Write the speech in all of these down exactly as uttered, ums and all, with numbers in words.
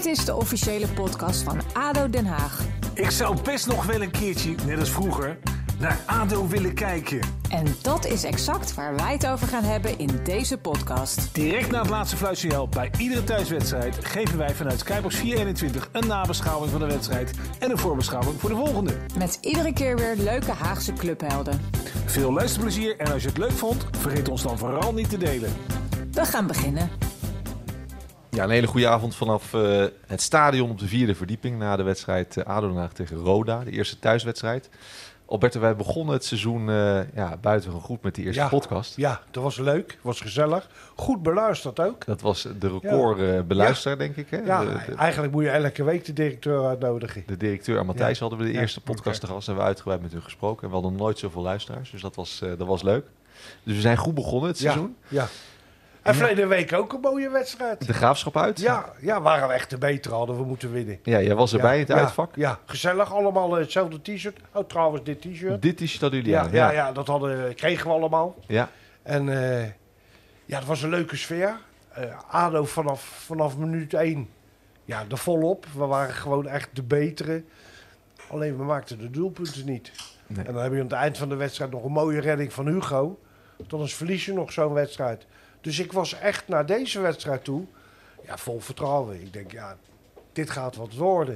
Dit is de officiële podcast van A D O Den Haag. Ik zou best nog wel een keertje, net als vroeger, naar A D O willen kijken. En dat is exact waar wij het over gaan hebben in deze podcast. Direct na het laatste fluitsignaal bij iedere thuiswedstrijd geven wij vanuit Skybox vierhonderdeenentwintig een nabeschouwing van de wedstrijd en een voorbeschouwing voor de volgende. Met iedere keer weer leuke Haagse clubhelden. Veel luisterplezier en als je het leuk vond, vergeet ons dan vooral niet te delen. We gaan beginnen. Ja, een hele goede avond vanaf uh, het stadion op de vierde verdieping na de wedstrijd uh, A D O Den Haag tegen Roda, de eerste thuiswedstrijd. Alberto, wij begonnen het seizoen uh, ja, buitengewoon goed met die eerste ja, podcast. Ja, dat was leuk, was gezellig. Goed beluisterd ook. Dat was de record ja. uh, beluister, ja. denk ik. Hè? Ja, de, de, eigenlijk moet je elke week de directeur uitnodigen. De directeur en Matthijs ja. hadden we de eerste ja. podcast te gast. Hebben we uitgebreid met hun gesproken. En we hadden nooit zoveel luisteraars, dus dat was, uh, dat was leuk. Dus we zijn goed begonnen het seizoen. Ja, ja. En verleden week ook een mooie wedstrijd. De Graafschap uit. Ja, ja, waren we echt de beter, hadden we moeten winnen. Ja, jij was erbij ja, in het ja, uitvak. Ja, gezellig. Allemaal hetzelfde t-shirt. Oh, trouwens, dit t-shirt. Dit t-shirt hadden jullie ja, aan. Ja, ja, ja, dat hadden, kregen we allemaal. Ja. En uh, ja, het was een leuke sfeer. Uh, A D O vanaf, vanaf minuut één. Ja, er volop. We waren gewoon echt de betere. Alleen we maakten de doelpunten niet. Nee. En dan heb je aan het eind van de wedstrijd nog een mooie redding van Hugo. Dan is verlies je nog zo'n wedstrijd. Dus ik was echt naar deze wedstrijd toe ja, vol vertrouwen. Ik denk, ja, dit gaat wat worden.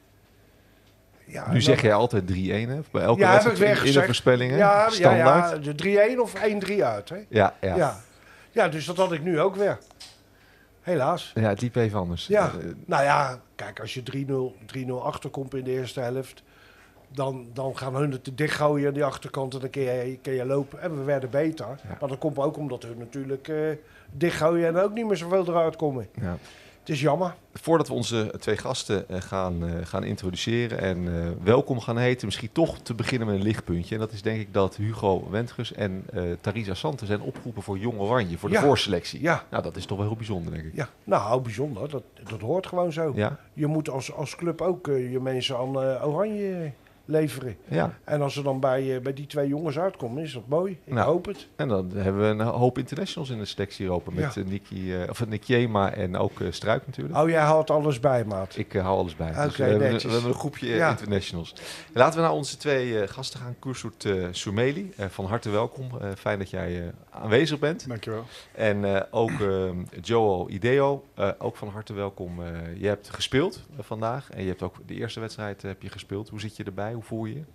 Ja, nu dan, zeg jij altijd drie-een, hè? Bij elke ja, wedstrijd heb ik weer in, in de voorspellingen, ja, standaard. Ja, ja, de drie-een of één-drie uit, hè? Ja, ja. ja. Ja, dus dat had ik nu ook weer. Helaas. Ja, het liep even anders. Ja, uh, nou ja, kijk, als je drie nul achterkomt in de eerste helft... Dan, dan gaan hun het te dicht gooien aan die achterkant en dan kun je, kun je lopen. En we werden beter. Ja. Maar dat komt ook omdat hun natuurlijk uh, dicht gooien en ook niet meer zoveel eruit komen. Ja. Het is jammer. Voordat we onze twee gasten uh, gaan, uh, gaan introduceren en uh, welkom gaan heten, misschien toch te beginnen met een lichtpuntje. En dat is denk ik dat Hugo Wendges en uh, Tharisa Santen zijn opgeroepen voor Jong Oranje, voor de ja. voorselectie. Ja. Nou, dat is toch wel heel bijzonder, denk ik. Ja, nou, bijzonder. Dat, dat hoort gewoon zo. Ja. Je moet als, als club ook uh, je mensen aan uh, Oranje leveren. Ja. En als er dan bij, uh, bij die twee jongens uitkomen, is dat mooi. Ik nou, hoop het. En dan hebben we een hoop internationals in de selectie lopen. Met ja. uh, Nicky, uh, of Nick Jema en ook uh, Struik natuurlijk. Oh, jij houdt alles bij, maat. Ik uh, hou alles bij. Okay, dus we, hebben, we hebben een groepje uh, ja. internationals. Laten we naar onze twee uh, gasten gaan. Kursut uh, Soumeli, uh, van harte welkom. Uh, fijn dat jij uh, aanwezig bent. Dankjewel. En uh, ook uh, Joel Ideo, uh, ook van harte welkom. Uh, je hebt gespeeld uh, vandaag en je hebt ook de eerste wedstrijd uh, heb je gespeeld. Hoe zit je erbij? Hoe voel je je?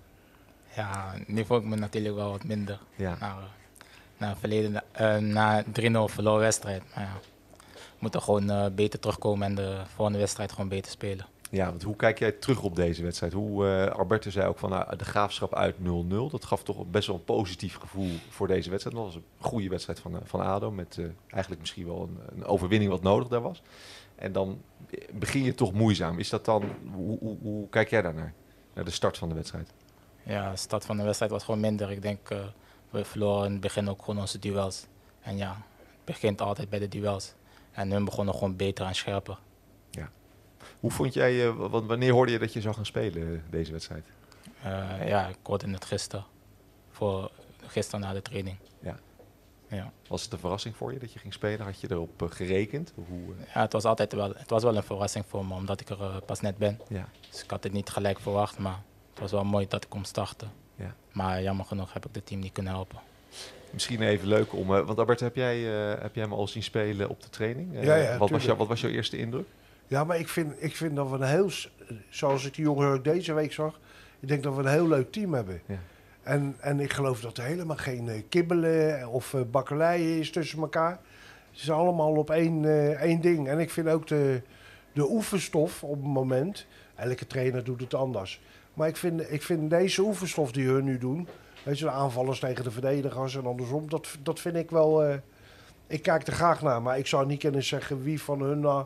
Ja, nu voel ik me natuurlijk wel wat minder. Ja. Na, na, verleden, uh, na drie nul verloren wedstrijd. Maar ja, we moeten gewoon uh, beter terugkomen en de volgende wedstrijd gewoon beter spelen. Ja, want hoe kijk jij terug op deze wedstrijd? Hoe, uh, Alberto zei ook van uh, de Graafschap uit nul nul. Dat gaf toch best wel een positief gevoel voor deze wedstrijd. Dat was een goede wedstrijd van, uh, van A D O. Met uh, eigenlijk misschien wel een, een overwinning wat nodig daar was. En dan begin je toch moeizaam. Is dat dan, hoe, hoe, hoe kijk jij daarnaar? Naar de start van de wedstrijd? Ja, de start van de wedstrijd was gewoon minder. Ik denk, uh, we verloren in het begin ook gewoon onze duels. En ja, het begint altijd bij de duels. En hun begonnen gewoon beter en scherper. Ja. Hoe vond jij, uh, wanneer hoorde je dat je zou gaan spelen uh, deze wedstrijd? Uh, ja, ik hoorde het gisteren. Voor gisteren na de training. Ja. Ja. Was het een verrassing voor je dat je ging spelen? Had je erop uh, gerekend? Hoe, uh... Ja, het was altijd wel, het was wel een verrassing voor me, omdat ik er uh, pas net ben. Ja. Dus ik had het niet gelijk verwacht, maar het was wel mooi dat ik kon starten. Ja. Maar jammer genoeg heb ik het team niet kunnen helpen. Misschien even leuk om... Uh, want Albert, heb jij, uh, heb jij me al zien spelen op de training? Uh, ja, ja, wat, was jou, wat was jouw eerste indruk? Ja, maar ik vind, ik vind dat we een heel... Zoals ik die jongen ook deze week zag... Ik denk dat we een heel leuk team hebben. Ja. En, en ik geloof dat er helemaal geen uh, kibbelen of uh, bakkeleien is tussen elkaar. Ze zijn allemaal op één, uh, één ding. En ik vind ook de, de oefenstof op het moment... Elke trainer doet het anders. Maar ik vind, ik vind deze oefenstof die hun nu doen... Weet je, de aanvallers tegen de verdedigers en andersom... Dat, dat vind ik wel... Uh, ik kijk er graag naar, maar ik zou niet kunnen zeggen wie van hun... Uh,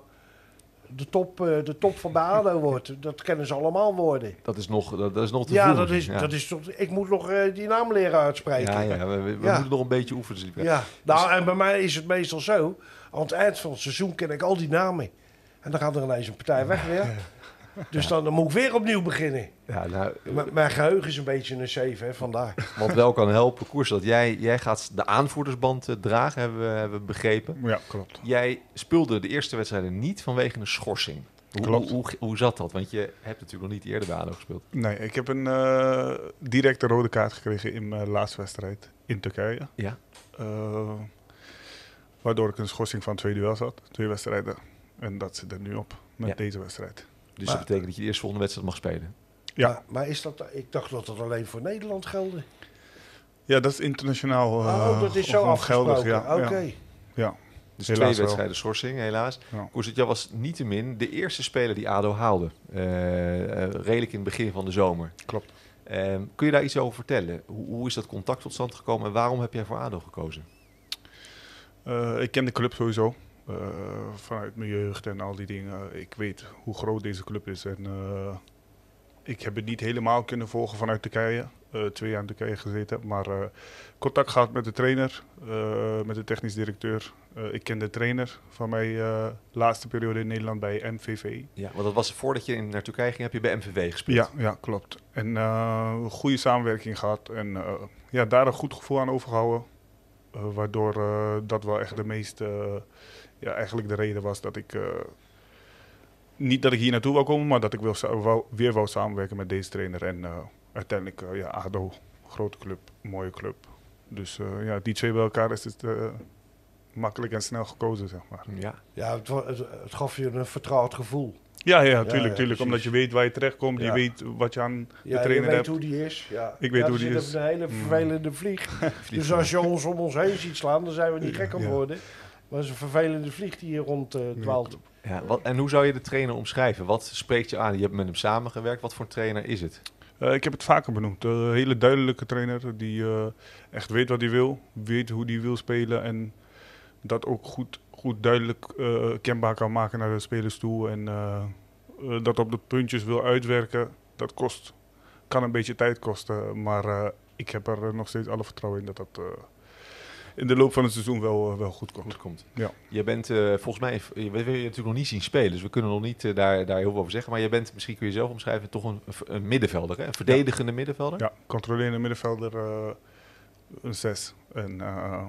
de top, uh, de top van bij A D O wordt. Dat kennen ze allemaal worden. Dat is nog, dat, dat is nog te ja, voelen. Dat is, ja, dat is toch... Ik moet nog uh, die naam leren uitspreken. Ja, ja we, we ja. moeten nog een beetje oefenen. Dus ja, nou, en bij mij is het meestal zo. Aan het eind van het seizoen ken ik al die namen. En dan gaat er ineens een partij weg weer. Dus dan, dan moet ik weer opnieuw beginnen. Ja, nou, M- mijn geheugen is een beetje een zeven, hè, vandaar. Want wel kan helpen, Koers, dat jij, jij gaat de aanvoerdersband uh, dragen, hebben we, hebben we begrepen. Ja, klopt. Jij speelde de eerste wedstrijden niet vanwege een schorsing. Hoe, hoe, hoe, hoe zat dat? Want je hebt natuurlijk nog niet eerder bij ADO gespeeld. Nee, ik heb een uh, directe rode kaart gekregen in mijn laatste wedstrijd in Turkije. Ja. Uh, waardoor ik een schorsing van twee duels had. Twee wedstrijden. En dat zit er nu op met ja. deze wedstrijd. Dus maar, dat betekent dat je de eerste volgende wedstrijd mag spelen? Ja. Maar, maar is dat, ik dacht dat dat alleen voor Nederland geldde. Ja, dat is internationaal uh, oh, dat is zo afgesproken. Ja. Oké. Okay. Ja. ja. Dus helaas twee wedstrijden schorsing, helaas. Ja. Koersert, was niettemin de eerste speler die ADO haalde. Uh, uh, redelijk in het begin van de zomer. Klopt. Uh, kun je daar iets over vertellen? Hoe, hoe is dat contact tot stand gekomen en waarom heb jij voor ADO gekozen? Uh, ik ken de club sowieso. Uh, vanuit mijn jeugd en al die dingen. Ik weet hoe groot deze club is. En uh, ik heb het niet helemaal kunnen volgen vanuit Turkije. Uh, twee jaar in Turkije gezeten. Maar uh, contact gehad met de trainer, uh, met de technisch directeur. Uh, ik ken de trainer van mijn uh, laatste periode in Nederland bij M V V. Ja, want dat was voordat je naar Turkije ging, heb je bij M V V gespeeld? Ja, ja klopt. En uh, een goede samenwerking gehad. En uh, ja, daar een goed gevoel aan overgehouden. Uh, waardoor uh, dat wel echt de meest, uh, ja, eigenlijk de reden was dat ik, uh, niet dat ik hier naartoe wou komen, maar dat ik wil, wou, weer wou samenwerken met deze trainer. En uh, uiteindelijk, uh, ja, ADO, grote club, mooie club. Dus uh, ja, die twee bij elkaar is het uh, makkelijk en snel gekozen, zeg maar. Ja, ja het, het, het gaf je een vertrouwd gevoel. Ja, ja, tuurlijk, ja, ja, tuurlijk. Omdat je weet waar je terechtkomt, ja. je weet wat je aan de ja, trainer hebt. je weet hebt. hoe die is. Ja. Ik weet ja, hoe die is. Het is een hele vervelende vlieg. Dus als je ons om ons heen ziet slaan, dan zijn we niet gek aan het worden. Maar het is een vervelende vlieg die hier rond uh, dwaalt. Ja, wat, en hoe zou je de trainer omschrijven? Wat spreekt je aan? Je hebt met hem samengewerkt. Wat voor een trainer is het? Uh, ik heb het vaker benoemd. Een uh, hele duidelijke trainer die uh, echt weet wat hij wil. Weet hoe hij wil spelen. En dat ook goed, goed duidelijk uh, kenbaar kan maken naar de spelers toe. En uh, uh, dat op de puntjes wil uitwerken. Dat kost, kan een beetje tijd kosten. Maar uh, ik heb er uh, nog steeds alle vertrouwen in dat dat... Uh, in de loop van het seizoen wel, uh, wel goed komt. Goed komt. Ja. Je bent uh, volgens mij, je wil je natuurlijk nog niet zien spelen, dus we kunnen nog niet uh, daar, daar heel veel over zeggen. Maar je bent, misschien kun je zelf omschrijven, toch een, een middenvelder, hè? Een verdedigende ja. middenvelder? Ja, controlerende middenvelder, uh, een zes. En uh,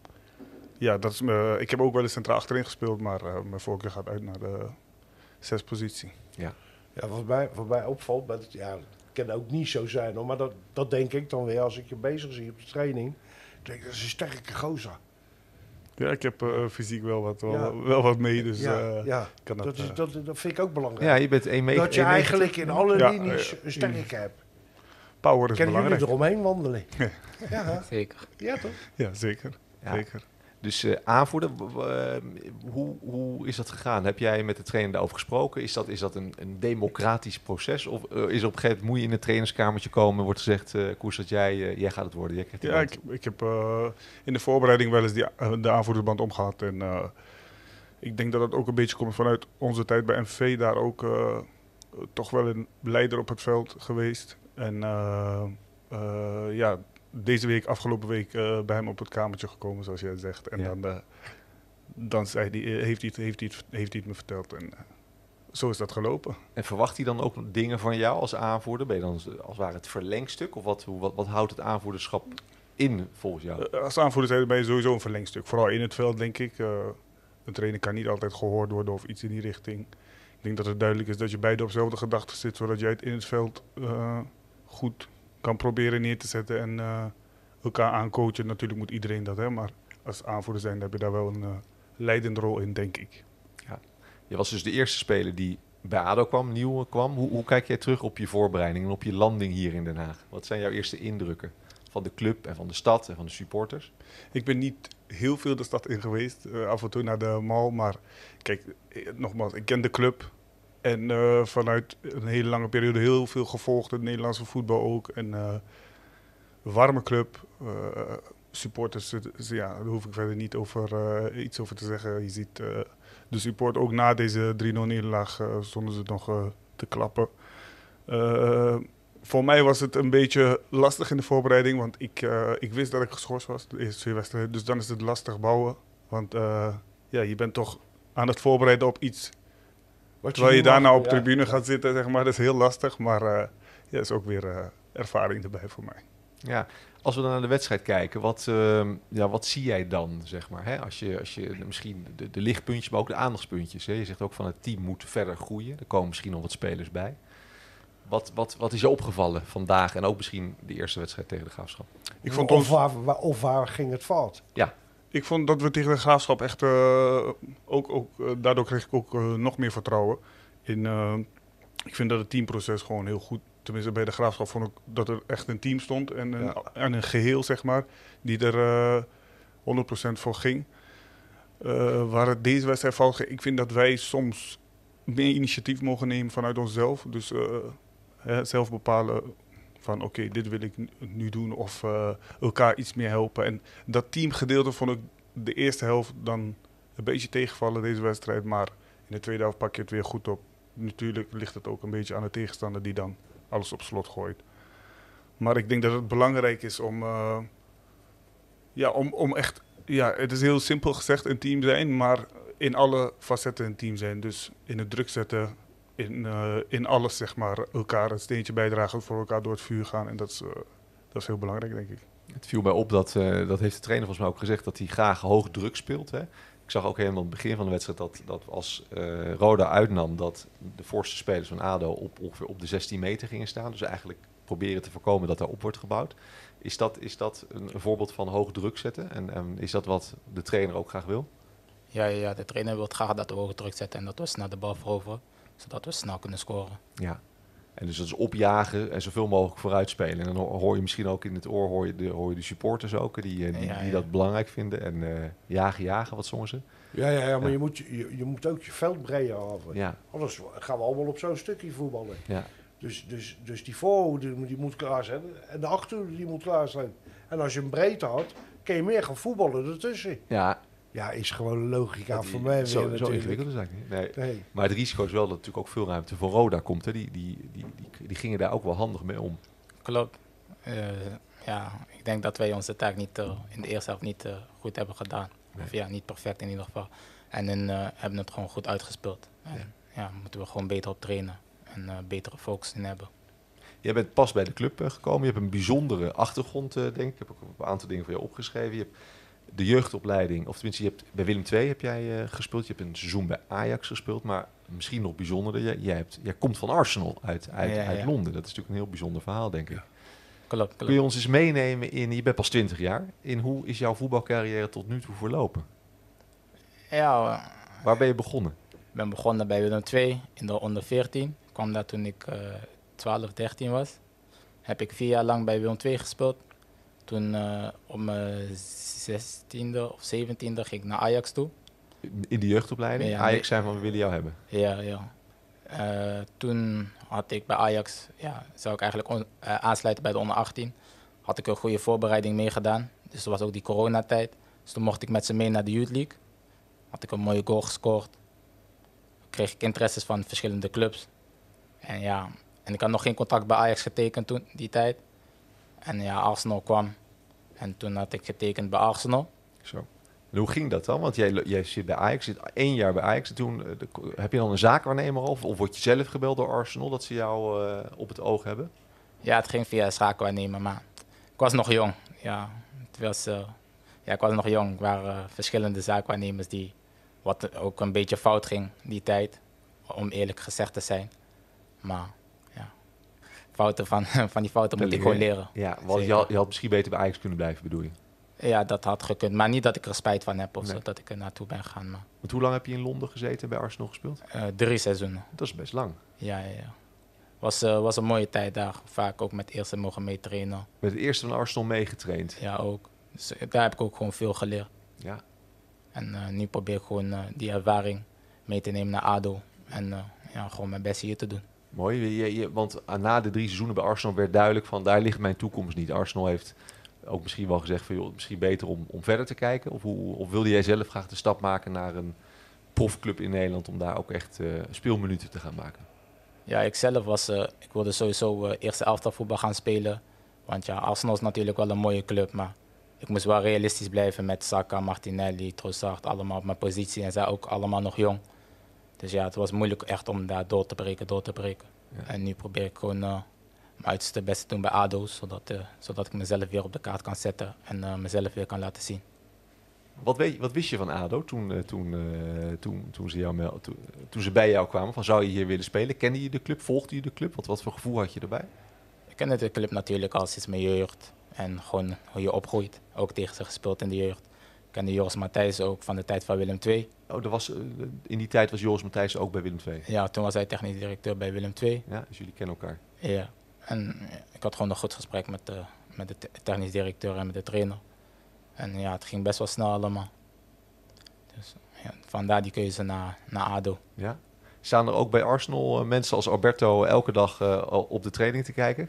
ja, dat is me, ik heb ook wel eens centraal achterin gespeeld, maar uh, mijn voorkeur gaat uit naar de zespositie. Ja. Ja, wat mij, wat mij opvalt, maar het, ja, het kan ook niet zo zijn, hoor, maar dat, dat denk ik dan weer als ik je bezig zie op de training. Ik denk, dat is een sterke gozer. Ja, ik heb uh, fysiek wel wat, wel, ja. wel wat mee, dus ja, uh, ja. kan dat... Dat, is, uh, dat, dat vind ik ook belangrijk. Ja, je bent één meter. Dat je eigenlijk in alle ja, linies uh, een sterke hebt. Power is Kunnen belangrijk. jullie eromheen wandelen? Ja. Ja, zeker. Ja, toch? Ja, zeker. Ja. zeker. Dus uh, aanvoerder, uh, hoe, hoe is dat gegaan? Heb jij met de trainer daarover gesproken? Is dat, is dat een, een democratisch proces? Of uh, is er op een gegeven moment, moet je in het trainerskamertje komen en wordt gezegd, uh, Koers, dat jij, uh, jij gaat het worden? Jij ja, ik, ik heb uh, in de voorbereiding wel eens die, uh, de aanvoerdersband omgehad. En uh, ik denk dat het ook een beetje komt vanuit onze tijd bij M V V. Daar ook uh, toch wel een leider op het veld geweest. En uh, uh, ja... Deze week, afgelopen week, uh, bij hem op het kamertje gekomen, zoals jij zegt. En ja. dan, uh, dan zei die, uh, heeft, hij het, heeft, hij het, heeft hij het me verteld. En uh, zo is dat gelopen. En verwacht hij dan ook dingen van jou als aanvoerder? Ben je dan als het ware het verlengstuk? Of wat, wat, wat houdt het aanvoerderschap in volgens jou? Uh, als aanvoerder ben je sowieso een verlengstuk. Vooral in het veld, denk ik. Uh, een trainer kan niet altijd gehoord worden of iets in die richting. Ik denk dat het duidelijk is dat je beide op dezelfde gedachte zit, zodat jij het in het veld uh, goed kan proberen neer te zetten en uh, elkaar aancoachen. Natuurlijk moet iedereen dat, hè, maar als aanvoerder zijn heb je daar wel een uh, leidende rol in, denk ik. Ja. Je was dus de eerste speler die bij ADO kwam, nieuw kwam. Hoe, hoe kijk jij terug op je voorbereiding en op je landing hier in Den Haag? Wat zijn jouw eerste indrukken van de club en van de stad en van de supporters? Ik ben niet heel veel de stad in geweest, uh, af en toe naar de mall, maar kijk, nogmaals, ik ken de club. En uh, vanuit een hele lange periode heel veel gevolgd, het Nederlandse voetbal ook. En uh, warme club, uh, supporters, ja, daar hoef ik verder niet over, uh, iets over te zeggen. Je ziet uh, de support ook na deze drie nul nederlaag uh, stonden ze nog uh, te klappen. Uh, voor mij was het een beetje lastig in de voorbereiding, want ik, uh, ik wist dat ik geschorst was, de eerste twee wedstrijden. Dus dan is het lastig bouwen, want uh, ja, je bent toch aan het voorbereiden op iets. Wat Terwijl je, je daarna op de tribune ja. gaat zitten, zeg maar, dat is heel lastig. Maar uh, ja, is ook weer uh, ervaring erbij voor mij. Ja, Als we dan naar de wedstrijd kijken, wat, uh, ja, wat zie jij dan, zeg maar? Hè? Als je, als je misschien de, de lichtpuntjes, maar ook de aandachtspuntjes. Hè? Je zegt ook van het team moet verder groeien. Er komen misschien nog wat spelers bij. Wat, wat, wat is je opgevallen vandaag en ook misschien de eerste wedstrijd tegen de Graafschap? Ik vond of, ons... waar, waar, of waar ging het fout? Ja. Ik vond dat we tegen de Graafschap echt, uh, ook, ook, uh, daardoor kreeg ik ook uh, nog meer vertrouwen. In, uh, ik vind dat het teamproces gewoon heel goed, tenminste bij de Graafschap vond ik dat er echt een team stond en een, ja. en een geheel, zeg maar, die er uh, honderd procent voor ging. Uh, waar het deze wedstrijd fout ging, ik vind dat wij soms meer initiatief mogen nemen vanuit onszelf. Dus uh, hè, zelf bepalen van oké, okay, dit wil ik nu doen of uh, elkaar iets meer helpen. En dat teamgedeelte vond ik de eerste helft dan een beetje tegenvallen deze wedstrijd. Maar in de tweede helft pak je het weer goed op. Natuurlijk ligt het ook een beetje aan de tegenstander die dan alles op slot gooit. Maar ik denk dat het belangrijk is om, uh, ja, om, om echt, ja, het is heel simpel gezegd een team zijn, maar in alle facetten een team zijn. Dus in het druk zetten, in, uh, in alles zeg maar, elkaar een steentje bijdragen, voor elkaar door het vuur gaan. En dat is, uh, dat is heel belangrijk, denk ik. Het viel mij op, dat, uh, dat heeft de trainer volgens mij ook gezegd, dat hij graag hoog druk speelt. Hè? Ik zag ook helemaal aan het begin van de wedstrijd dat, dat als uh, Roda uitnam, dat de voorste spelers van ADO op ongeveer op de zestien meter gingen staan. Dus eigenlijk proberen te voorkomen dat daar op wordt gebouwd. Is dat, is dat een, een voorbeeld van hoog druk zetten? En, en is dat wat de trainer ook graag wil? Ja, ja, de trainer wil graag dat we hoog druk zetten en dat we snel de bal veroveren, zodat we snel kunnen scoren. Ja. En dus dat is opjagen en zoveel mogelijk vooruit spelen. En dan hoor je misschien ook in het oor hoor je de, hoor je de supporters ook, die, die, ja, ja. die dat belangrijk vinden. En uh, jagen, jagen, wat zongen ze? Ja, ja, ja maar ja. Je, moet, je, je moet ook je veld breder houden. Ja. Anders gaan we allemaal op zo'n stukje voetballen. Ja. Dus, dus, dus die voorhoede die moet klaar zijn en de achterhoede die moet klaar zijn. En als je een breedte had, kun je meer gaan voetballen ertussen. Ja. Ja, is gewoon een logica die, voor mij. Zo, weer zo ingewikkeld is eigenlijk niet. Nee. Nee. Maar het risico is wel dat natuurlijk ook veel ruimte voor Roda komt. Hè. Die, die, die, die, die gingen daar ook wel handig mee om. Klopt. Uh, ja, ik denk dat wij onze taak niet, uh, in de eerste helft niet uh, goed hebben gedaan. Nee. Of ja, niet perfect in ieder geval. En dan uh, hebben het gewoon goed uitgespeeld. En, ja. ja, moeten we gewoon beter op trainen en uh, betere focus in hebben. Jij bent pas bij de club uh, gekomen. Je hebt een bijzondere achtergrond, uh, denk ik. Ik heb ook een aantal dingen voor jou opgeschreven. Je hebt de jeugdopleiding, of tenminste, je hebt, bij Willem twee heb jij uh, gespeeld. Je hebt een seizoen bij Ajax gespeeld, maar misschien nog bijzonderder. Jij, jij, hebt, jij komt van Arsenal uit, uit, ja, ja. uit Londen. Dat is natuurlijk een heel bijzonder verhaal, denk ik. Klopt, klopt. Kun je ons eens meenemen in, je bent pas twintig jaar, in hoe is jouw voetbalcarrière tot nu toe verlopen? Ja. Uh, Waar ben je begonnen? Ik ben begonnen bij Willem twee in de onder veertien. Ik kwam daar toen ik uh, twaalf, dertien was. Heb ik vier jaar lang bij Willem twee gespeeld. Toen uh, op mijn zestiende of zeventiende ging ik naar Ajax toe. In de jeugdopleiding? Ja, Ajax zijn van, we willen jou hebben. Ja, ja. Uh, toen had ik bij Ajax, ja, zou ik eigenlijk on, uh, aansluiten bij de onder achttien. Had ik een goede voorbereiding meegedaan. Dus dat was ook die coronatijd. Dus toen mocht ik met ze mee naar de Youth League. Had ik een mooie goal gescoord. Kreeg ik interesses van verschillende clubs. En ja, en ik had nog geen contract bij Ajax getekend toen, die tijd. En ja, Arsenal kwam. En toen had ik getekend bij Arsenal. Zo. En hoe ging dat dan? Want jij, jij zit bij Ajax, zit één jaar bij Ajax. En toen, uh, de, heb je dan een zaakwaarnemer of, of word je zelf gebeld door Arsenal dat ze jou uh, op het oog hebben? Ja, het ging via een zaakwaarnemer, maar ik was nog jong. Ja, het was, uh, ja ik was nog jong. Er waren uh, verschillende zaakwaarnemers die, wat ook een beetje fout ging die tijd. Om eerlijk gezegd te zijn. Maar ja, fouten van, van die fouten moet ik gewoon leren. Ja, want je had, je had misschien beter bij Ajax kunnen blijven, bedoel je? Ja, dat had gekund. Maar niet dat ik er spijt van heb of nee. zo, dat ik er naartoe ben gegaan. Maar... Want hoe lang heb je in Londen gezeten bij Arsenal gespeeld? Uh, drie seizoenen. Dat is best lang. Ja, ja, ja. Was, uh, was een mooie tijd daar. Vaak ook met eerste mogen meetrainen. Met het eerste van Arsenal meegetraind? Ja, ook. Dus daar heb ik ook gewoon veel geleerd. Ja. En uh, nu probeer ik gewoon uh, die ervaring mee te nemen naar ADO. En uh, ja, gewoon mijn best hier te doen. Mooi, je, je, want na de drie seizoenen bij Arsenal werd duidelijk van daar ligt mijn toekomst niet. Arsenal heeft ook misschien wel gezegd van joh, misschien beter om, om verder te kijken. Of, hoe, of wilde jij zelf graag de stap maken naar een profclub in Nederland om daar ook echt uh, speelminuten te gaan maken? Ja, ik zelf was, uh, ik wilde sowieso uh, eerste elftal voetbal gaan spelen. Want ja, Arsenal is natuurlijk wel een mooie club, maar ik moest wel realistisch blijven met Saka, Martinelli, Trossard, allemaal op mijn positie en zij ook allemaal nog jong. Dus ja, het was moeilijk echt om daar door te breken, door te breken. Ja. En nu probeer ik gewoon uh, mijn uiterste beste doen bij A D O, zodat, uh, zodat ik mezelf weer op de kaart kan zetten en uh, mezelf weer kan laten zien. Wat, weet, wat wist je van A D O toen, uh, toen, uh, toen, toen, ze jou mel- toen, toen ze bij jou kwamen? Van, zou je hier willen spelen? Kende je de club? Volgde je de club? Wat, wat voor gevoel had je erbij? Ik kende de club natuurlijk al sinds mijn jeugd en gewoon hoe je opgroeit. Ook tegen ze gespeeld in de jeugd. Ik kende Joris Matthijs ook van de tijd van Willem twee. Oh, er was, uh, in die tijd was Joris Matthijs ook bij Willem twee? Ja, toen was hij technisch directeur bij Willem twee. Ja, dus jullie kennen elkaar? Ja, en ik had gewoon een goed gesprek met de, met de technisch directeur en met de trainer. En ja, het ging best wel snel allemaal. Dus ja, vandaar die keuze naar, naar A D O. Ja. Staan er ook bij Arsenal uh, mensen als Alberto elke dag uh, op de training te kijken?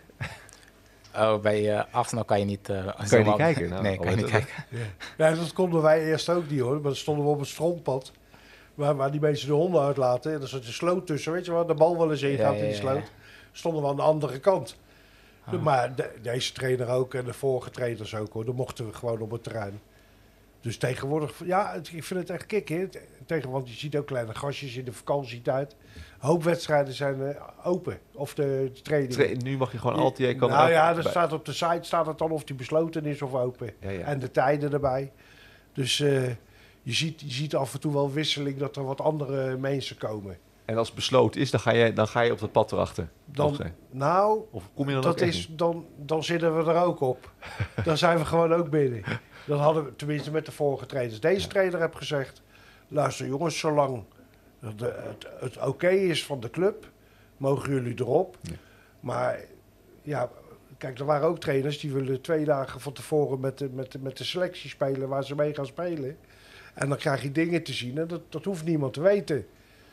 Oh, bij uh, Arsenal kan je niet... Uh, kan je niet kijken? Nou, nee, kan je niet kijken. Ja. Ja, dat konden wij eerst ook niet hoor. Maar dan stonden we op het stroompad. Waar, waar die mensen de honden uitlaten. En er zat een sloot tussen. Weet je waar de bal wel eens in gaat ja, ja, in die sloot. Ja, ja. Stonden we aan de andere kant. Ah. Maar de, deze trainer ook en de vorige trainers ook hoor. Dan mochten we gewoon op het terrein. Dus tegenwoordig, ja, het, ik vind het echt kicken. Tegen, want je ziet ook kleine gastjes in de vakantietijd. Een hoop wedstrijden zijn uh, open. Of de, de training. Tra- nu mag je gewoon altijd... Je kan nou ja, er staat op de site staat het dan of die besloten is of open. Ja, ja. En de tijden erbij. Dus uh, je, ziet, je ziet af en toe wel wisseling dat er wat andere mensen komen. En als het besloten is, dan ga je, dan ga je op het pad erachter? Dan, nou, of kom je dan dat is, dan, dan zitten we er ook op. Dan zijn we gewoon ook binnen. Dat hadden we tenminste met de vorige trainers. Deze ja. trainer heeft gezegd, luister jongens, zolang de, het, het oké okay is van de club, mogen jullie erop. Ja. Maar ja, kijk, er waren ook trainers die willen twee dagen van tevoren met de, met de, met de selectie spelen waar ze mee gaan spelen. En dan krijg je dingen te zien en dat, dat hoeft niemand te weten.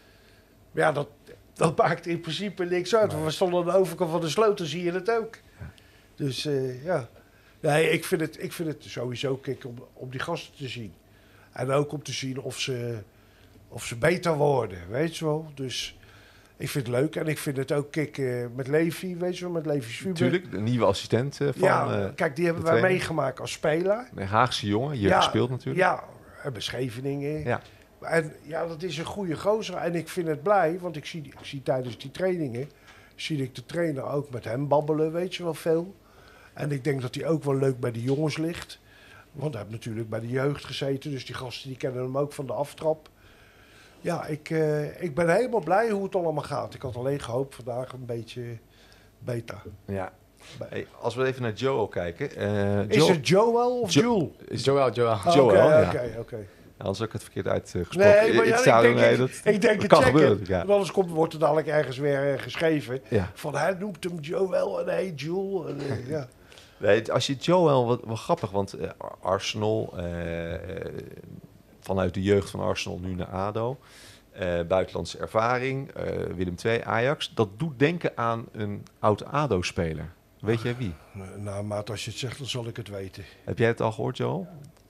Ja, dat, dat maakt in principe niks uit. Nee. We stonden aan de overkant van de sloot, dan zie je het ook. Ja. Dus uh, ja... Nee, ik vind het, ik vind het sowieso kick om, om die gasten te zien. En ook om te zien of ze, of ze beter worden, weet je wel. Dus ik vind het leuk. En ik vind het ook kick uh, met Levi, weet je wel, met Levi Schubert. Natuurlijk, de nieuwe assistent uh, van Ja, uh, kijk, die hebben wij meegemaakt als speler. Een Haagse jongen, je ja, gespeeld natuurlijk. Ja, en bij Scheveningen. Ja. En ja, dat is een goede gozer. En ik vind het blij, want ik zie, ik zie tijdens die trainingen... zie ik de trainer ook met hem babbelen, weet je wel, veel... En ik denk dat hij ook wel leuk bij de jongens ligt. Want hij heeft natuurlijk bij de jeugd gezeten. Dus die gasten die kennen hem ook van de aftrap. Ja, ik, uh, ik ben helemaal blij hoe het allemaal gaat. Ik had alleen gehoopt vandaag een beetje beter. Ja. Hey, als we even naar Joel kijken. Uh, is Joel... het Joel of jo- Joel? Is Joel, Joel. Oh, Joel, oké, ja. oké, oké. Anders heb ik het verkeerd uitgesproken. Nee, maar ja, ik, denk, nee, dat, ik denk het kan checken. Gebeuren, ja. Want anders komt, wordt er dadelijk ergens weer uh, geschreven. Ja. Van hij noemt hem Joel en hij Joel. En, uh, ja. Nee, als je Joel, wat, wat grappig, want uh, Arsenal, uh, uh, vanuit de jeugd van Arsenal nu naar A D O, uh, buitenlandse ervaring, uh, Willem twee, Ajax, dat doet denken aan een oud A D O-speler. Weet jij wie? Nou, maat, als je het zegt, dan zal ik het weten. Heb jij het al gehoord, Joel?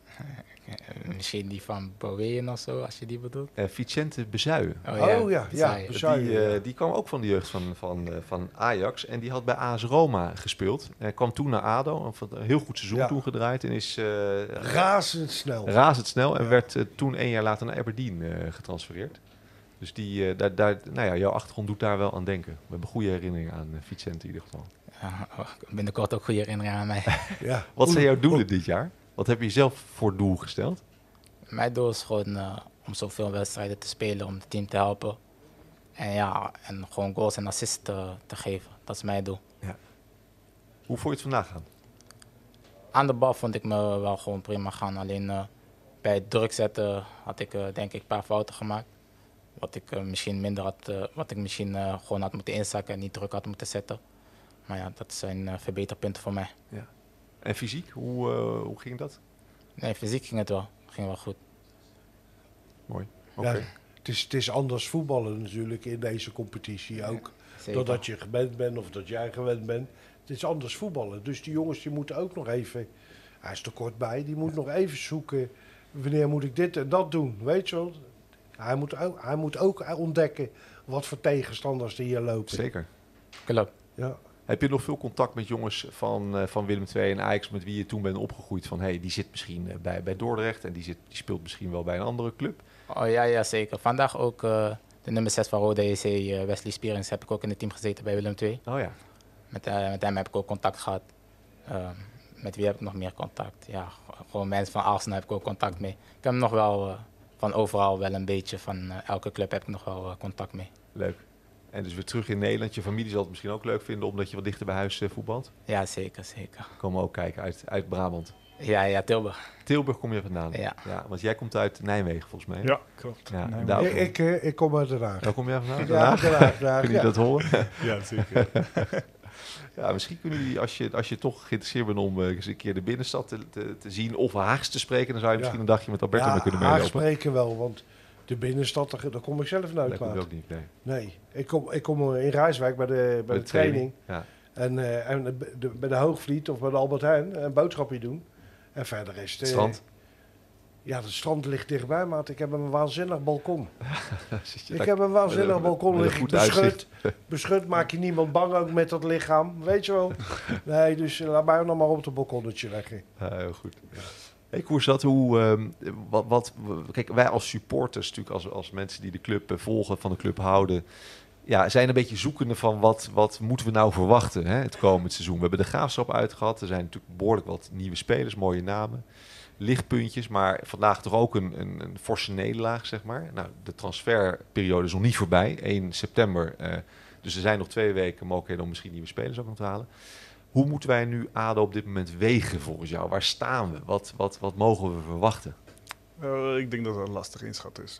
Misschien die van Bowen of zo, als je die bedoelt. Uh, Vicente Bezuijen. Oh ja, oh, ja, ja Bezuijen. Die, uh, die kwam ook van de jeugd van, van, uh, van Ajax. En die had bij A S Roma gespeeld. Hij kwam toen naar A D O. Een heel goed seizoen ja. toen gedraaid. En is uh, razendsnel. Razendsnel. En ja. werd uh, toen een jaar later naar Aberdeen uh, getransfereerd. Dus die, uh, daar, daar, nou ja, jouw achtergrond doet daar wel aan denken. We hebben goede herinneringen aan uh, Vicente in ieder geval. Ja, binnenkort ook goede herinneringen aan mij. Ja. Wat zijn jouw doelen dit jaar? Wat heb je zelf voor doel gesteld? Mijn doel is gewoon uh, om zoveel wedstrijden te spelen, om het team te helpen. En ja, en gewoon goals en assists te, te geven. Dat is mijn doel. Ja. Hoe vond je het vandaag gaan? Aan de bal vond ik me wel gewoon prima gaan. Alleen uh, bij het druk zetten had ik uh, denk ik een paar fouten gemaakt. Wat ik uh, misschien minder had, uh, wat ik misschien uh, gewoon had moeten inzakken en niet druk had moeten zetten. Maar ja, dat zijn uh, verbeterpunten voor mij. Ja. En fysiek, hoe, uh, hoe ging dat? Nee, fysiek ging het wel. Ging wel goed. Mooi. Oké. Okay. Ja, het, is, het is anders voetballen natuurlijk in deze competitie ook. Ja, doordat je gewend bent of dat jij gewend bent. Het is anders voetballen. Dus die jongens die moeten ook nog even... Hij is er kort bij. Die moet nog even zoeken. Wanneer moet ik dit en dat doen? Weet je wel? Hij moet ook, hij moet ook ontdekken wat voor tegenstanders er hier lopen. Zeker. Klopt. Ja. Heb je nog veel contact met jongens van, uh, van Willem twee en Ajax met wie je toen bent opgegroeid? Van hey, die zit misschien uh, bij, bij Dordrecht en die, zit, die speelt misschien wel bij een andere club. Oh ja, ja zeker. Vandaag ook uh, de nummer zes van Rode E C, uh, Wesley Spierings, heb ik ook in het team gezeten bij Willem twee. Oh ja. met, uh, met hem heb ik ook contact gehad. Uh, met wie heb ik nog meer contact? Ja, gewoon mensen van Arsenal heb ik ook contact mee. Ik heb nog wel uh, van overal wel een beetje, van uh, elke club heb ik nog wel uh, contact mee. Leuk. En dus weer terug in Nederland. Je familie zal het misschien ook leuk vinden omdat je wat dichter bij huis uh, voetbalt? Ja, zeker, zeker. Komen ook kijken uit, uit Brabant? Ja, ja, Tilburg. Tilburg kom je vandaan? Ja. Ja. Want jij komt uit Nijmegen volgens mij. Ja, klopt. Ja, Nijmegen. Ik, ik, ik kom uit Den Haag. Daar kom jij vandaan? Ja, Den Haag. Den Haag, Kun je ja. dat horen? Ja, zeker. Ja, misschien kunnen jullie, als je, als je toch geïnteresseerd bent om uh, eens een keer de binnenstad te, te, te zien of Haags te spreken, dan zou je Ja. misschien een dagje met Alberto Ja, mee kunnen Haag meelopen. spreken wel, want de binnenstad, daar, daar kom ik zelf nooit Dat komt uit. ook niet, nee. Nee, ik kom, ik kom in Rijswijk bij de, bij de, de training. training, ja. En, uh, en de, de, bij de Hoogvliet of bij de Albert Heijn een boodschapje doen. En verder is het... Het uh, strand. Ja, het strand ligt dichtbij, maat. Ik heb een waanzinnig balkon. Zit je Ik daar- heb een waanzinnig met een- balkon. met een Lig ik goed beschut. uitzicht. Beschut maak je niemand bang ook met dat lichaam. Weet je wel. Nee, dus uh, laat mij nog maar op het balkonnetje leggen. Ja, heel goed. Hey Koersat, hoe, um, wat, wat, kijk, wij als supporters, natuurlijk als, als mensen die de club uh, volgen, van de club houden, ja, zijn een beetje zoekende van wat, wat moeten we nou verwachten, hè, het komend seizoen. We hebben de Graafschap uitgehad, er zijn natuurlijk behoorlijk wat nieuwe spelers, mooie namen, lichtpuntjes, maar vandaag toch ook een, een, een forse nederlaag, zeg maar. Nou, de transferperiode is nog niet voorbij, één september, uh, dus er zijn nog twee weken mogelijkheden om misschien nieuwe spelers ook nog te halen. Hoe moeten wij nu A D O op dit moment wegen volgens jou? Waar staan we? Wat, wat, wat mogen we verwachten? Uh, ik denk dat dat een lastig inschat is.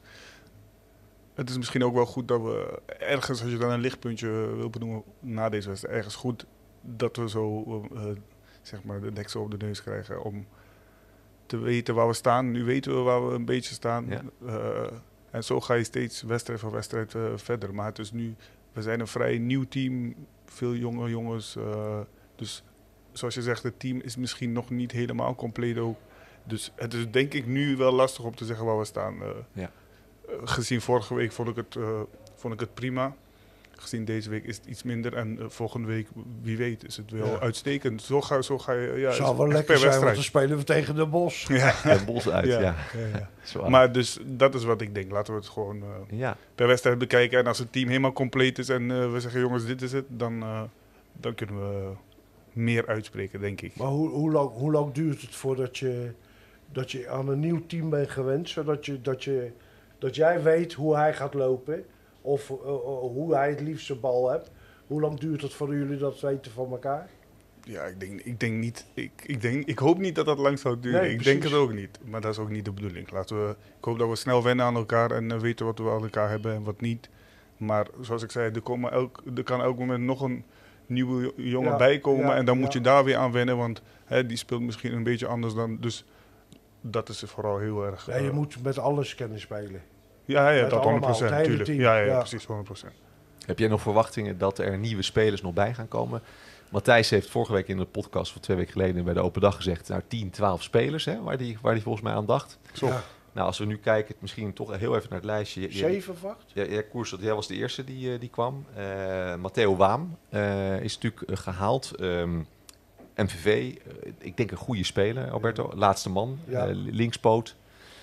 Het is misschien ook wel goed dat we ergens, als je dan een lichtpuntje wil benoemen na deze wedstrijd, ergens goed dat we zo uh, zeg maar de deksel op de neus krijgen om te weten waar we staan. Nu weten we waar we een beetje staan. Ja. Uh, en zo ga je steeds wedstrijd voor wedstrijd uh, verder. Maar het is nu, we zijn een vrij nieuw team, veel jonge jongens. Uh, dus zoals je zegt, het team is misschien nog niet helemaal compleet ook. Dus het is denk ik nu wel lastig om te zeggen waar we staan. Uh, Ja. uh, gezien vorige week vond ik, het, uh, vond ik het prima. Gezien deze week is het iets minder. En uh, volgende week, wie weet, is het wel Ja. uitstekend. Zo ga, zo ga je... Ja, Zou is wel echt lekker per zijn, want wedstrijd. dan spelen we tegen de Bos. Ja. Het bos uit, ja. Ja, ja, ja. Zwaar. Maar dus dat is wat ik denk. Laten we het gewoon uh, ja. per wedstrijd bekijken. En als het team helemaal compleet is en uh, we zeggen jongens, dit is het, dan, uh, dan kunnen we meer uitspreken, denk ik. Maar hoe, hoe, lang, hoe lang duurt het voordat je, dat je aan een nieuw team bent gewend, zodat je, dat, je, dat jij weet hoe hij gaat lopen of uh, uh, hoe hij het liefst de bal hebt? Hoe lang duurt het voor jullie dat weten van elkaar? Ja, ik denk, ik denk niet. Ik, ik, denk, ik hoop niet dat dat lang zou duren. Nee, ik precies. denk het ook niet. Maar dat is ook niet de bedoeling. Laten we, ik hoop dat we snel wennen aan elkaar en uh, weten wat we aan elkaar hebben en wat niet. Maar zoals ik zei, er, komen elk, er kan elk moment nog een nieuwe jongen Ja, bijkomen. ja, en dan ja. moet je daar weer aan wennen, want hè, die speelt misschien een beetje anders dan. Dus dat is vooral heel erg. Nee, je uh, moet met alles kunnen spelen. ja, ja, met dat allemaal, honderd procent. het hele Tuurlijk. team. Ja, ja, Ja. precies, honderd procent. Heb jij nog verwachtingen dat er nieuwe spelers nog bij gaan komen? Matthijs heeft vorige week in de podcast van twee weken geleden bij de open dag gezegd, nou tien, twaalf spelers, hè, waar die, waar die volgens mij aan dacht. Zo. Ja. Nou, als we nu kijken, misschien toch heel even naar het lijstje. Je- je- Zeven of acht? Ja, ja, Koers, jij was de eerste die, eh, die kwam. Uh, Matteo Waam uh, is natuurlijk uh, gehaald. Um, M V V, uh, ik denk een goede speler, Alberto. Laatste man, Ja. uh, linkspoot.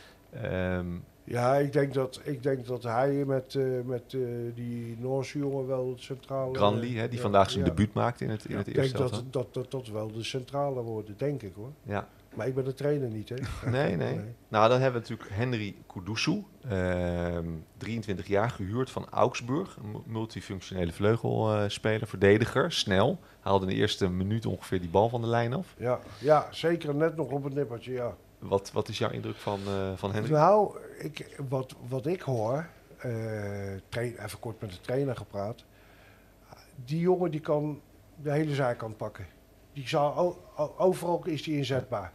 Um, Ja, ik denk dat, ik denk dat hij met, uh, met uh, die Noorse jongen wel het centrale... Granley, hè, die ja, vandaag zijn ja. debuut maakte in het, in het Ik eerste denk dat, elftal. dat, dat dat wel de centrale worden, denk ik hoor. Ja. Maar ik ben de trainer niet, hè? Nee, nee. Nou, dan hebben we natuurlijk Henry Kudusu, um, drieëntwintig jaar, gehuurd van Augsburg. Een multifunctionele vleugelspeler, verdediger, snel. Haalde in de eerste minuut ongeveer die bal van de lijn af. Ja, ja, zeker net nog op het nippertje, ja. Wat, wat is jouw indruk van, uh, van Henry? Nou, ik, wat, wat ik hoor, uh, train, even kort met de trainer gepraat. Die jongen die kan de hele zijkant pakken. Die zal, o, o, overal is die inzetbaar.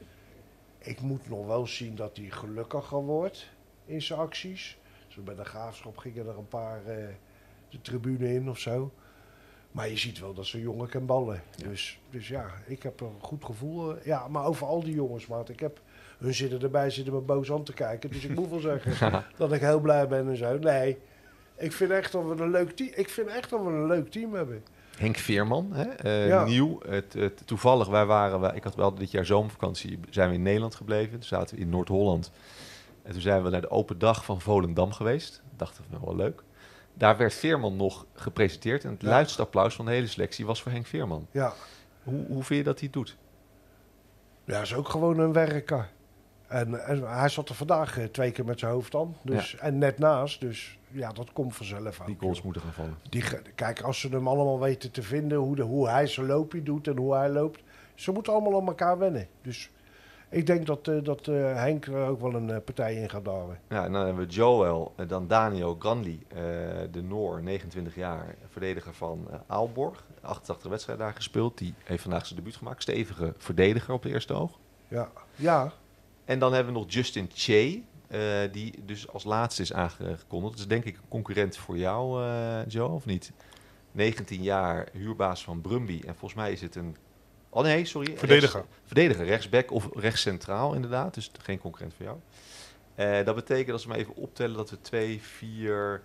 Ik moet nog wel zien dat hij gelukkiger wordt in zijn acties. Zo bij de Graafschap gingen er een paar uh, de tribune in of zo. Maar je ziet wel dat zo'n jongen kan ballen. Ja. Dus, dus ja, ik heb een goed gevoel. Uh, ja, maar over al die jongens, maat. Ik heb, hun zitten erbij, zitten me boos aan te kijken. Dus ik moet wel zeggen dat ik heel blij ben en zo. Nee, ik vind echt dat we een leuk team, ik vind echt dat we een leuk team hebben. Henk Veerman, hè? Uh, Ja. nieuw. Het, het, toevallig, wij waren, wij, ik had wel dit jaar zomervakantie, zijn we in Nederland gebleven. Toen zaten we in Noord-Holland. En toen zijn we naar de open dag van Volendam geweest. Dachten we, wel leuk. Daar werd Veerman nog gepresenteerd. En het ja. luidste applaus van de hele selectie was voor Henk Veerman. Ja. Hoe, hoe vind je dat hij het doet? Ja, is ook gewoon een werker. En, en hij zat er vandaag uh, twee keer met zijn hoofd aan. Dus, ja. En net naast. Dus ja, dat komt vanzelf uit. Die goals moeten gaan vallen. Die, kijk, als ze hem allemaal weten te vinden, hoe, de, hoe hij zijn loopje doet en hoe hij loopt. Ze moeten allemaal aan elkaar wennen. Dus ik denk dat, uh, dat uh, Henk er ook wel een uh, partij in gaat darmen. Ja, en dan hebben we Joel, uh, dan Daniel Granli, uh, de Noor, negenentwintig jaar, verdediger van uh, Aalborg. achtentachtig wedstrijden daar gespeeld. Die heeft vandaag zijn debuut gemaakt. Stevige verdediger op de eerste oog. Ja, ja. En dan hebben we nog Justin Che, uh, die dus als laatste is aangekondigd. Dat is denk ik een concurrent voor jou, uh, Joe, of niet? negentien jaar, huurbaas van Brumby. En volgens mij is het een... Oh nee, sorry. Verdediger. Rechts, verdediger, rechtsback of rechtscentraal inderdaad. Dus geen concurrent voor jou. Uh, dat betekent, als we maar even optellen, dat we twee, vier,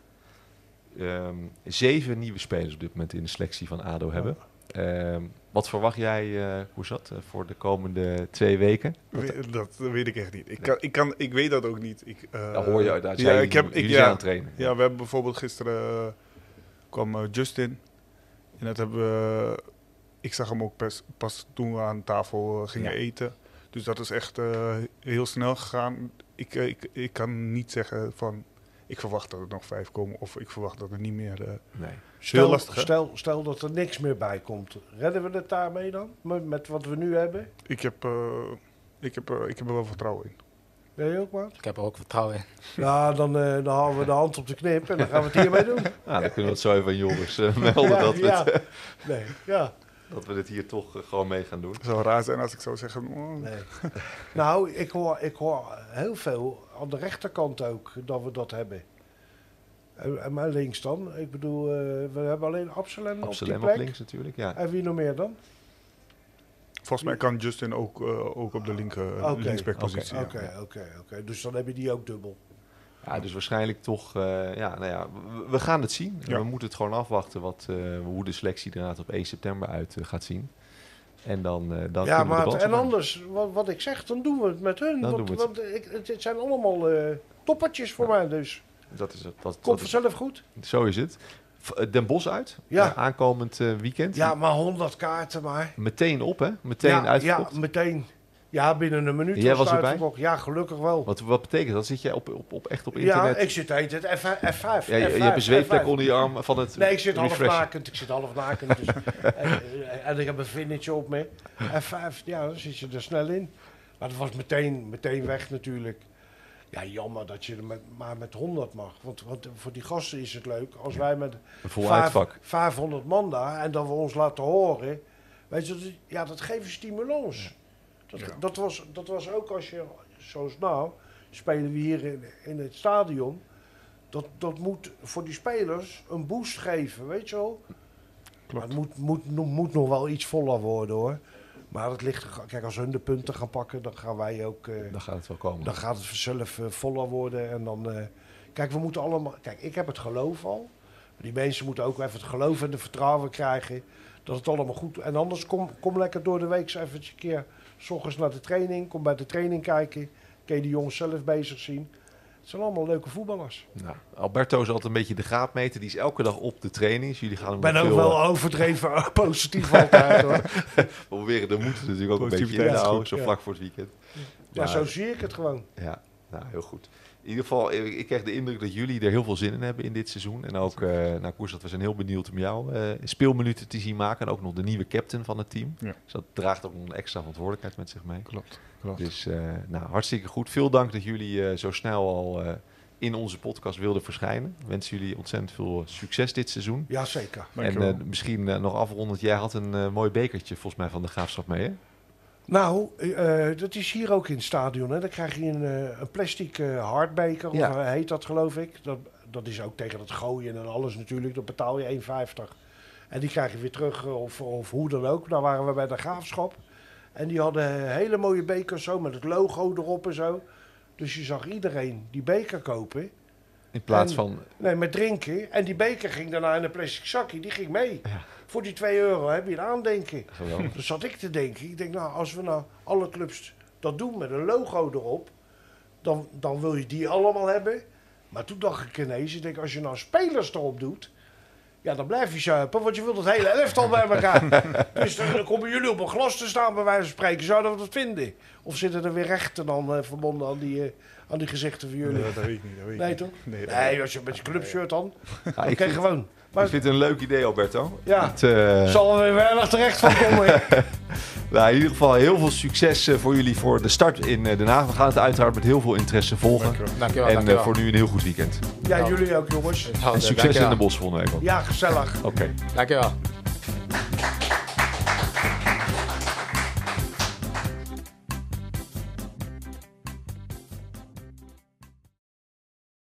um, zeven nieuwe spelers op dit moment in de selectie van A D O oh. hebben. Um, wat verwacht jij, uh, Koersat, uh, voor de komende twee weken? We, dat weet ik echt niet. Ik, kan, ik, kan, ik weet dat ook niet. Ik, uh, dat hoor je uit. Ja, jij, ik heb, jullie ik, zijn ja, aan het trainen. Ja, we hebben bijvoorbeeld gisteren uh, kwam uh, Justin. En dat hebben we... Uh, ik zag hem ook pas, pas toen we aan tafel uh, gingen ja. eten. Dus dat is echt uh, heel snel gegaan. Ik, uh, ik, ik kan niet zeggen van... Ik verwacht dat er nog vijf komen of ik verwacht dat er niet meer... Uh, nee. Stel, lastig, stel, stel dat er niks meer bij komt. Redden we het daarmee dan? Met, met wat we nu hebben? Ik heb, uh, ik, heb, uh, ik heb er wel vertrouwen in. Ben je ook, Maat? Ik heb er ook vertrouwen in. Ja, dan, uh, dan houden we de hand op de knip en dan gaan we het hiermee doen. Nou, dan kunnen we het zo even aan Joris uh, melden. Ja, dat, we ja. het, nee, ja. dat we dit hier toch uh, gewoon mee gaan doen. Het zou raar zijn als ik zou zeggen... Oh. Nee. Nou, ik hoor, ik hoor heel veel aan de rechterkant ook dat we dat hebben. En maar links dan? Ik bedoel, uh, we hebben alleen Absalem, Absalem op die plek. op links natuurlijk, ja. En wie nog meer dan? Volgens mij kan Justin ook, uh, ook op de linker uh, okay. linksbackpositie. Oké, okay, oké, okay, okay. Dus dan heb je die ook dubbel. Ja, dus waarschijnlijk toch, uh, ja, nou ja, we, we gaan het zien. Ja. We moeten het gewoon afwachten wat, uh, hoe de selectie inderdaad op één september uit uh, gaat zien. En dan, uh, dan ja, maar we en anders, wat, wat ik zeg, dan doen we het met hun. Dan want het. want ik, het zijn allemaal uh, toppertjes voor ja. mij dus. Dat is het. Dat, Komt dat vanzelf goed. Zo is het. Den Bosch uit, ja. uh, aankomend uh, weekend. Ja, maar honderd kaarten maar. Meteen op, hè? Meteen ja, uitverkocht? Ja, meteen. Ja, binnen een minuut. Jij was erbij? Ja, gelukkig wel. Wat, wat betekent dat? Zit jij op, op, op, echt op internet? Ja, ik zit heet het F vijf. Ja, je, je hebt een zweetplek onder je arm van het Nee, ik zit refresh. half nakend. Ik zit half nakend. Dus, en, en ik heb een vingertje op me. F vijf, ja, dan zit je er snel in. Maar dat was meteen, meteen weg natuurlijk. Ja, jammer dat je er met, maar met honderd mag. Want, want voor die gasten is het leuk. Als ja. wij met vijfhonderd man daar en dat we ons laten horen. Weet je, ja, dat geeft stimulans. Ja. Dat, ja. dat, was, dat was ook als je, zoals nou, spelen we hier in, in het stadion. Dat, dat moet voor die spelers een boost geven, weet je wel. Maar het moet, moet, moet nog wel iets voller worden hoor. Maar het ligt, kijk, als hun de punten gaan pakken, dan gaan wij ook... Uh, dan gaat het wel komen. Dan gaat het vanzelf uh, voller worden. En dan, uh, kijk, we moeten allemaal... Kijk, ik heb het geloof al. Maar die mensen moeten ook even het geloof en de vertrouwen krijgen. Dat het allemaal goed... En anders kom, kom lekker door de week eens even een keer... 's ochtends naar de training. Kom bij de training kijken. Kun je die jongens zelf bezig zien. Het zijn allemaal leuke voetballers. Nou, Alberto is altijd een beetje de graadmeter. Die is elke dag op de training. Jullie gaan hem ik ben ook veel, wel uh, overdreven positief altijd hoor. We proberen de moeten natuurlijk ook een beetje in te houden. Zo ja. vlak voor het weekend. Ja, maar, zo zie ik het gewoon. Ja, nou heel goed. In ieder geval, ik, ik krijg de indruk dat jullie er heel veel zin in hebben in dit seizoen. En ook, uh, nou Koersat, we zijn heel benieuwd om jou uh, speelminuten te zien maken. En ook nog de nieuwe captain van het team. Ja. Dus dat draagt ook nog een extra verantwoordelijkheid met zich mee. Klopt. Klopt. Dus uh, nou, hartstikke goed. Veel dank dat jullie uh, zo snel al uh, in onze podcast wilden verschijnen. Ik wens jullie ontzettend veel succes dit seizoen. Ja, zeker. En uh, misschien uh, nog afrondend, jij had een uh, mooi bekertje volgens mij van de Graafschap mee, hè? Nou, uh, dat is hier ook in het stadion. Hè. Dan krijg je een, uh, een plastic uh, hardbeker, ja. of uh, heet dat geloof ik. Dat, dat is ook tegen het gooien en alles natuurlijk. Dat betaal je één vijftig. En die krijg je weer terug, of, of hoe dan ook. Nou waren we bij de Graafschap. En die hadden hele mooie bekers zo, met het logo erop en zo. Dus je zag iedereen die beker kopen. In plaats en, van... Nee, met drinken. En die beker ging daarna in een plastic zakje. Die ging mee. Ja. Voor die twee euro heb je een aandenken. Geweldig. Dus zat ik te denken. Ik denk, nou, als we nou alle clubs dat doen met een logo erop. Dan, dan wil je die allemaal hebben. Maar toen dacht ik ineens, ik denk, als je nou spelers erop doet, ja, dan blijf je zuipen, want je wilt het hele elftal bij elkaar. Dus dan, dan komen jullie op een glas te staan, bij wijze van spreken. Zouden we dat vinden? Of zitten er weer rechten dan uh, verbonden aan die, uh, aan die gezichten van jullie? Nee, dat weet ik niet. Dat weet ik nee, niet. toch? Nee, nee, als je met je clubshirt dan, Ja, dan ik krijg vind, gewoon. Maar, ik vind het een leuk idee, Alberto. Ja, het, uh... zal er weer weinig terecht van komen. Nou, in ieder geval heel veel succes uh, voor jullie voor de start in uh, Den Haag. We gaan het uiteraard met heel veel interesse volgen. Dankjewel. Dankjewel, En dankjewel. uh, voor nu een heel goed weekend. Ja, jullie ook, jongens. Ja, En succes dankjewel. in de bos volgende week ook. Ja, gezellig. Oké. Okay. Dankjewel.